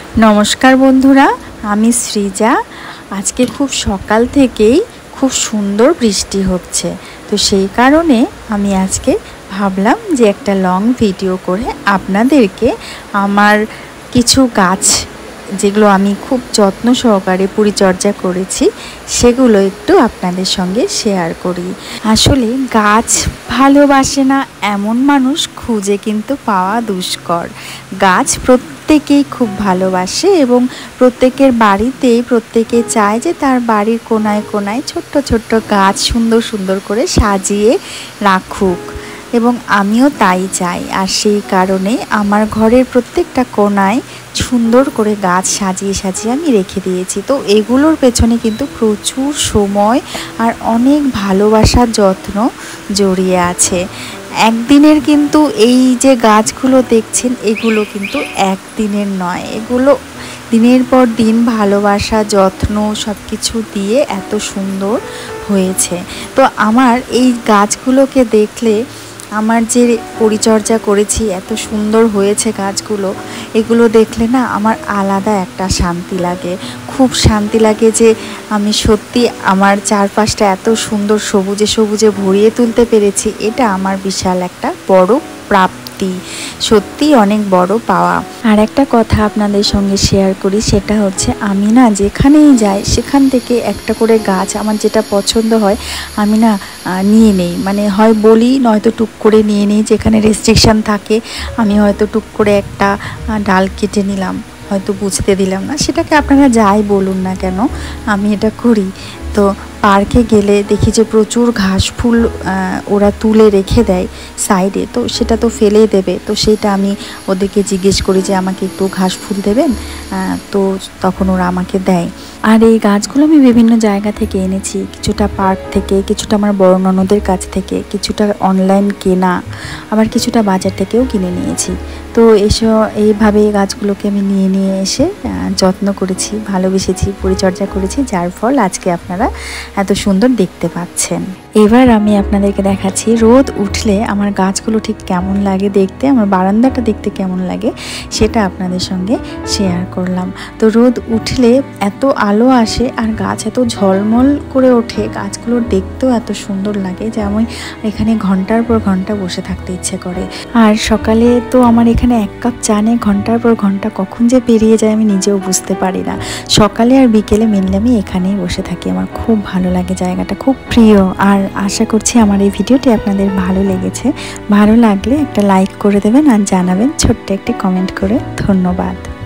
नमस्कार बंधुरा आमी सृजा। आज के खूब सकाल थेकेई खूब सुंदर बृष्टि होच्छे, तो सेई कारणे आमी आज के भाबलाम जे एकटा लंग भिडियो करे आपनादेरके आमार किछु गाछ जेगुलो आमी खूब যত্ন सहकारे परिचर्या करेছি सेगुलो एकटू आपनादेर संगे शेयर करी। आसले गाछ भालोबाशे ना एमन मानुष खुঁজে किन्तु पाওয়া दुष्कर। गाछ प्रत्येकेई खूब भालोबाशे एबं प्रत्येकेर बाड़ीतेई प्रत्येके चाय जे तार बाड़ीर कोनाय कोनाय छोट्ट छोट्ट गाछ सुंदर सुंदर करे साजिए राखुक এবং আমিও তাই চাই। আর সেই কারণে আমার ঘরের প্রত্যেকটা কোণায় সুন্দর করে গাছ সাজিয়ে সাজিয়ে আমি রেখে দিয়েছি। তো এগুলোর পেছনে কিন্তু প্রচুর সময় আর অনেক ভালোবাসার যত্ন জড়িয়ে আছে। একদিনের কিন্তু এই যে গাছগুলো দেখছেন এগুলো কিন্তু একদিনের নয়, এগুলো দিনের পর দিন ভালোবাসা যত্ন সব কিছু দিয়ে এত সুন্দর হয়েছে। তো আমার এই গাছগুলোকে দেখলে আমার যে পরিচর্যা করেছি এত সুন্দর হয়েছে গাছগুলো, এগুলো দেখলে না আমার আলাদা একটা শান্তি লাগে, খুব শান্তি লাগে যে আমি সত্যি আমার চারপাশটা এত সুন্দর সবুজে সবুজে ভরিয়ে তুলতে পেরেছি। এটা আমার বিশাল একটা বড় প্রাপ্তি, সত্যি অনেক বড় পাওয়া। আর একটা কথা আপনাদের সঙ্গে শেয়ার করি, সেটা হচ্ছে আমি না যেখানেই যাই সেখান থেকে একটা করে গাছ আমার যেটা পছন্দ হয় আমি না নিয়ে নেই, মানে হয় বলি নয়তো টুক করে নিয়ে নিই। যেখানে রেস্ট্রিকশান থাকে আমি হয়তো টুক করে একটা ডাল কেটে নিলাম, হয়তো বুঝতে দিলাম না, সেটাকে আপনারা যাই বলুন না কেন আমি এটা করি। তো পার্কে গেলে দেখি যে প্রচুর ঘাস ফুল ওরা তুলে রেখে দেয় সাইডে, তো সেটা তো ফেলেই দেবে, তো সেটা আমি ওদেরকে জিজ্ঞেস করি যে আমাকে একটু ঘাস ফুল দেবেন, তো তখন ওরা আমাকে দেয়। আর এই গাছগুলো আমি বিভিন্ন জায়গা থেকে এনেছি, কিছুটা পার্ক থেকে, কিছুটা আমার বড় ননদের কাছ থেকে, কিছুটা অনলাইন কেনা, আবার কিছুটা বাজার থেকেও কিনে নিয়েছি। তো এইভাবে গাছগুলোকে আমি নিয়ে নিয়ে এসে যত্ন করেছি, ভালোবেসেছি, পরিচর্যা করেছি, যার ফল আজকে আপনারা এত সুন্দর দেখতে পাচ্ছেন। এবার আমি আপনাদেরকে দেখাচ্ছি রোদ উঠলে আমার গাছগুলো ঠিক কেমন লাগে দেখতে, আমার বারান্দাটা দেখতে কেমন লাগে সেটা আপনাদের সঙ্গে শেয়ার করলাম। তো রোদ উঠলে এত আলো আসে আর গাছ এত ঝলমল করে ওঠে, গাছগুলো দেখতেও এত সুন্দর লাগে যে আমি এখানে ঘন্টার পর ঘন্টা বসে থাকতে ইচ্ছে করে। আর সকালে তো আমার এখানে এক কাপ চা নিয়ে ঘন্টার পর ঘন্টা কখন যে পেরিয়ে যায় আমি নিজেও বুঝতে পারি না। সকালে আর বিকেলে মেনলি আমি এখানেই বসে থাকি, আমার খুব ভালো লাগে, জায়গাটা খুব প্রিয়। আর আশা করছি আমার এই ভিডিওটি আপনাদের ভালো লেগেছে। ভালো লাগলে একটা লাইক করে দেবেন আর জানাবেন ছোট্ট একটি কমেন্ট করে। ধন্যবাদ।